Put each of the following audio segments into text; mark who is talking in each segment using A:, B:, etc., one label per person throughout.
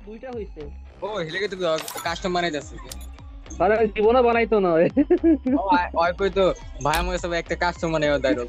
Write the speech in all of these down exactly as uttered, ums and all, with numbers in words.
A: দুইটা হইছে।
B: ও হেলেকে তো কাস্টম বানাই যাচ্ছে
A: আরে জীবনে বানাইতো না ওই
B: ওই কই তো ভাই আমাকে সব একটা কাস্টম বানাই দাইরো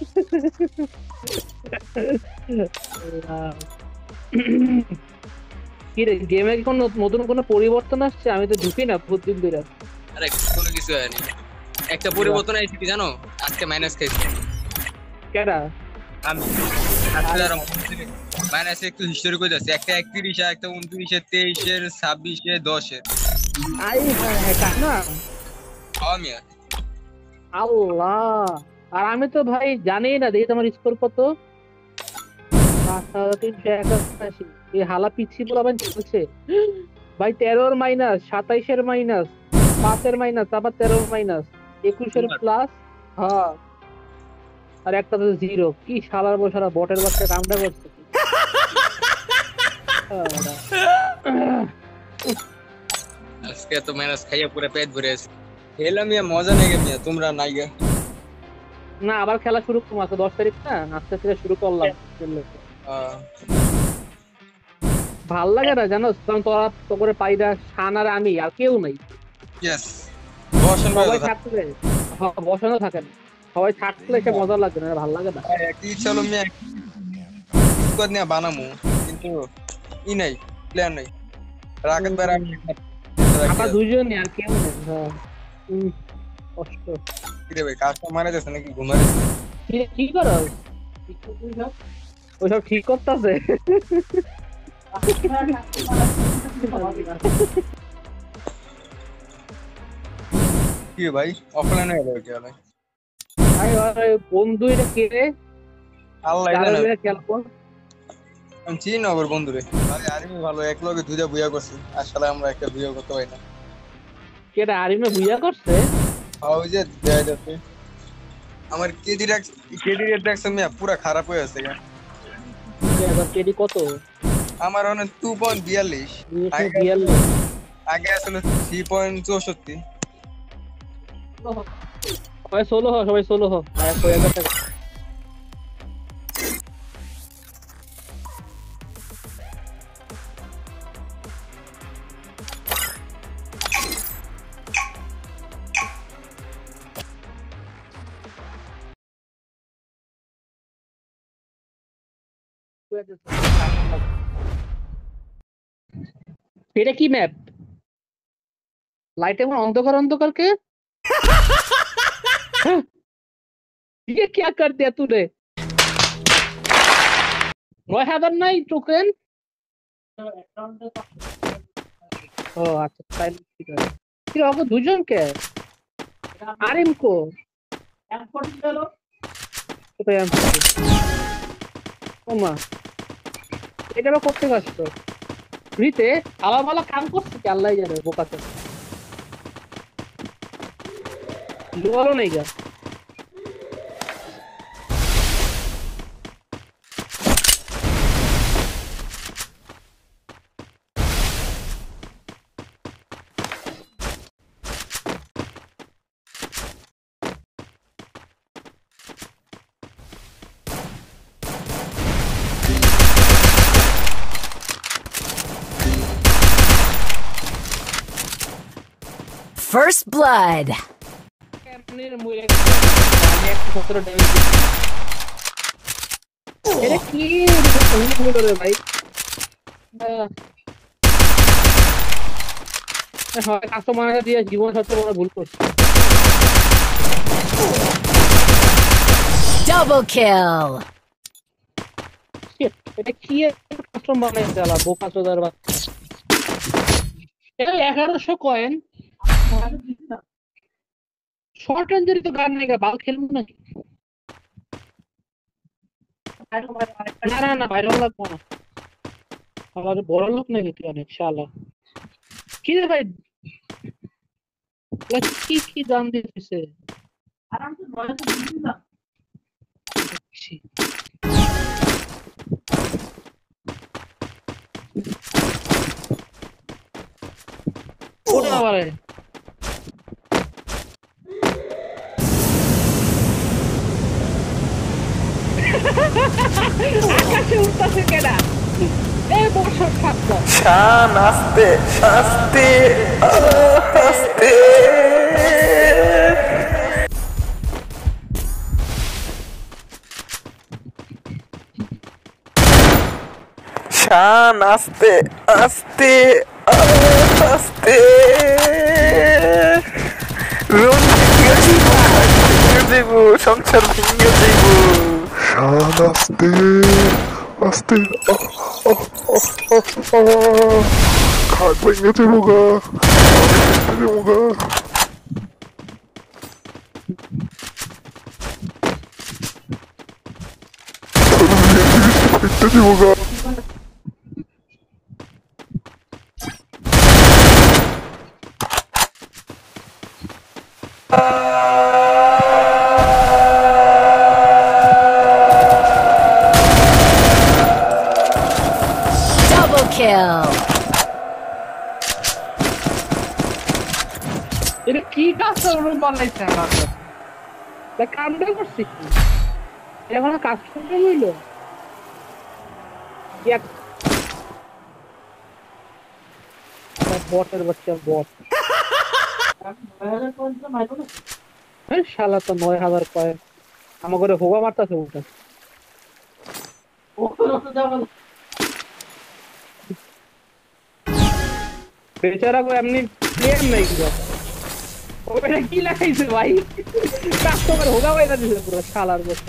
A: কি রে গেমে কি কোনো নতুন কোনো পরিবর্তন আসছে? আমি তো ঢুকি না বহুত দিন ধরে।
B: আরে কোনো কিছু হয়নি, একটা পরিবর্তন আইছে কি জানো? আজকে মাইনাস খাইছি।
A: কেডা?
B: আমি আজকে আর মাইনাস একটু হিস্টোরি কই যাচ্ছে, একটা একত্রিশ এর, একটা উনত্রিশ এর, তেইশ এর, ছাব্বিশ এর, দশ এর।
A: আই হ্যাঁ হ্যাঁ কানা
B: আমি
A: আল্লাহ। আর আমি তো ভাই জানি না, দেখি তোমার স্কোর কত। পাঁচ হাজার তিনশো একাশি। এই হালা পিচ্ছি বলে আবার চলছে ভাই। তেরোর মাইনাস, সাতাইশের মাইনাস, পাঁচের মাইনাস, আবার তেরোর মাইনাস, একুশের প্লাস। হ্যাঁ, আর একটা তো জিরো। কি শালার বসারা বটের বাচ্চা কামটা করছে কি?
B: আজকে তো মাইনাস খাইয়া পুরো পেট ভরে আছে। খেলাম মিয়া, মজা নাই গে মিয়া, তোমরা নাই গে।
A: না আবার খেলা শুরু করবো, আজকে দশ তারিখ না, আস্তে আস্তে শুরু করলাম। ভাল লাগে না জানো, তোরা তো করে পাইরা শান আর আমি, আর কেউ নাই।
B: ইয়েস বসেন ভাই,
A: সবাই থাকলে হ্যাঁ, বসানো থাকে না। সবাই থাকলে সে মজা লাগে না, ভাল লাগে না।
B: কি চলো মিয়া স্কোয়াড নিয়ে বানামু, কিন্তু ই নাই, প্ল্যান নাই। রাকেট বের আমি
A: আমরা দুইজনই, আর কেউ নেই। হ্যাঁ হম, কষ্ট।
B: কি রে ভাই, কাজটা মারা যাচ্ছে নাকি ঘুমারে?
A: কি কি করো? ওইসব ঠিক করতেছে।
B: কি ভাই অফলাইন হয়ে গেল কি ভাই?
A: আরে বন্ধু এটা কে রে?
B: আল্লাহ
A: যারা
B: জানে।
A: মিলে খেলবো।
B: আমি চিনি না ওর বন্ধুরে ভাই, আরিমি ভালো, এক লগে দুইটা বুয়া করছি, আসলে আমরা একটা বুয়া করতে পারি না।
A: কেডা আরিমে বুইয়া করছে?
B: ওই যে দেয়া যাচ্ছে আমার কেডি রাখ, কেডি রেট রাখছে মিয়া পুরা খারাপ হয়ে আছে গা।
A: এবার কেডি কত?
B: আমার অনেক টু পয়েন্ট বিয়াল্লিশ, আগে আসলে থ্রি পয়েন্ট চৌষট্টি।
A: সবাই ষোলো হ, সবাই ষোলো হ। আর কয় হাজার টাকা এটা কি ম্যাপ? लाइट एवं अंधकार अंधकार के ये क्या कर दिया तूने? নয় হাজার নাই টোকেন? ও আচ্ছা তাই ঠিক আছে। কি হবে দুজন কে? আরিম কো এম ফোরটি চলো কোথায় এম ফোরটি? ওমা এটা বা করতে আসতো ফ্রিতে আলামালা কাম করছে কি আল্লাহ জানে। বোকাতে লোয়ারও নেই গা।
C: First blood.
A: এটা কি করে ভাই? কাস্টমার দিয়ে জীবন সবচেয়ে বড় ভুল করছে।
C: Double kill.
A: এটা কি কাস্টম বানাইছে আলা বোকা চোদার বাচ্চা। এটা এগারোশো কয়েন। শর্ট রেঞ্জের তো গান নেই, বাল খেলবো নাকি? না না না বাইরে লাগবো না, আমাদের বড় লোক নাকি তুই অনেক শালা। কি রে ভাই কি কি দাম দিতেছে? ওটা আবার আকাশে উঠতেছে কেডা? এ বর্ষার ঠান্ডা।
D: শান আস্তে আস্তে আস্তে শান আস্তে আস্তে আস্তে রুম ভেঙে যাইব ভেঙে যাইব সংসার ভেঙে যাইব শান আস্তে আস্তে খাট ভেঙে যাইব গা ভেঙে যাইব গা ভেঙে যাইব গা
C: Double kill.
A: এটা কি কাজ রুম বানাইছে আমাকে? দেখ কামটা করছি কি? এখন কাজ করতে হইলো। এক বটের বাচ্চা বট। এই শালা তো নয় হাজার কয়েন আমার করে হোগা মারতেছে ওটা। বেচারা কো এমনি প্লেয়ার নাই কি ওটা কি লাগাইছে ভাই? কাস্টমার হোগা বাইরা দিছে পুরো শালার বসা।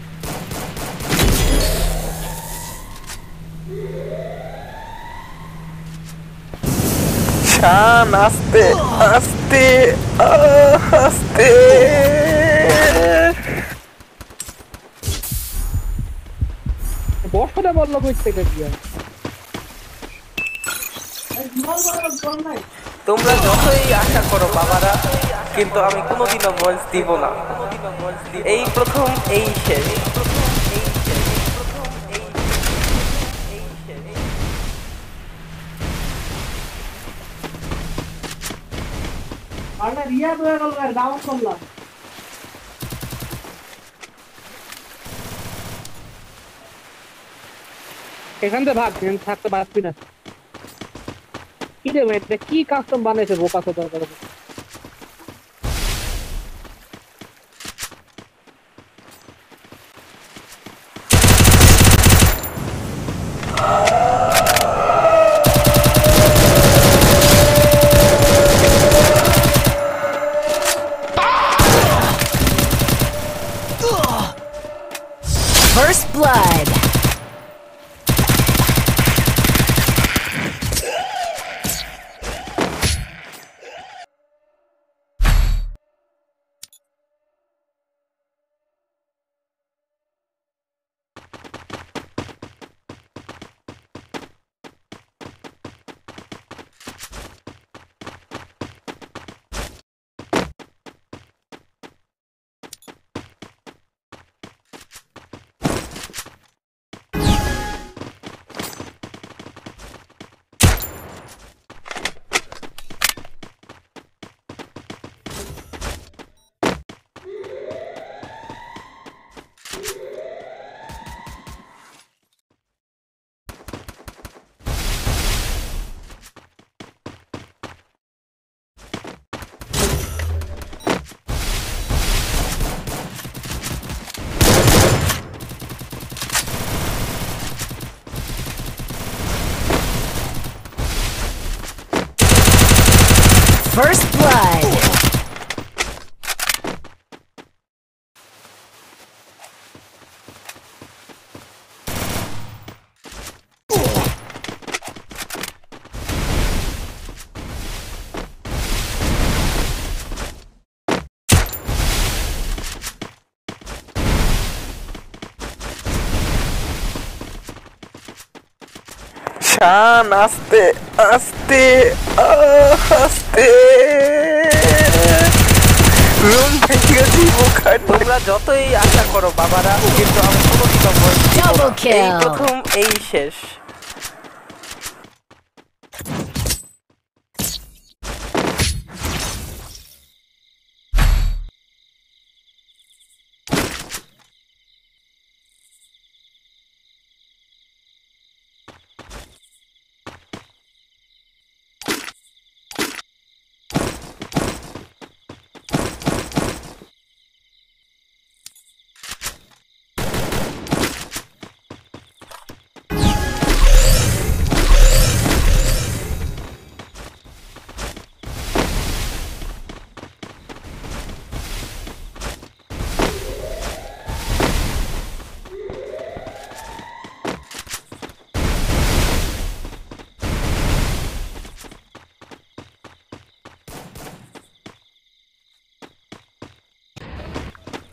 D: শান আস্তে আস্তে আস্তে
A: বসটা বললো কই থেকে কি
D: তোমরা যতই আশা করো বাবারা কিন্তু আমি কোনোদিনও ভয়েস দিব না এই প্রথম এই শেষ
A: আরে রিয়া হয়ে গেল আর ডাউন করলাম। এখান থেকে ভাগ থাকতে পারবি না। কি রে ভাই এটা কি কাস্টম বানাইছে বোকা তো দরকার।
C: First blood. First blood.
D: শান আস্তে আস্তে আস্তে রুম ভেঙে দিব খাট তোমরা যতই আশা করো বাবারা কিন্তু আমি কোনোদিনও ভয়েস দিব না
C: Double kill.
D: এই প্রথম এই শেষ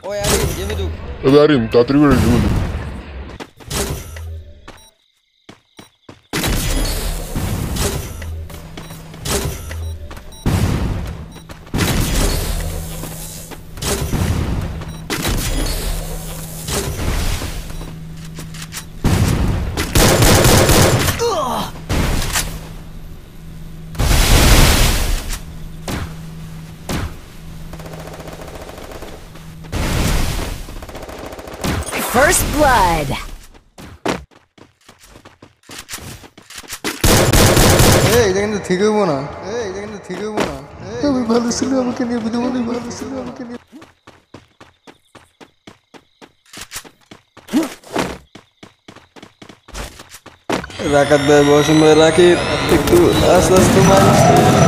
B: ওই আরে জেমে দু
E: এবার আরিম তাড়াতাড়ি করে জমে দে
C: First blood.
F: এই এটা কিন্তু ঠিক হইব না এই এটা কিন্তু ঠিক হইব না আমি ভালো ছিল আমাকে নিয়ে বুঝে মনে ভালো ছিল আমাকে নিয়ে রাখাত ভাই বসুন ভাই রাখি একটু আস্তে আস্তে মারছে